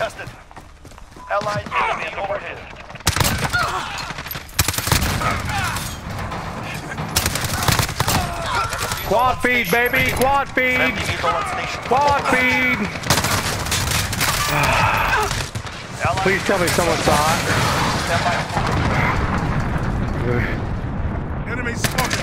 contested. Allied enemy overhead. Quad feed, baby! Quad feed! Friendly vehicle on station. Quad feed! Allied Please tell me someone saw it. stand by. Enemy spotted.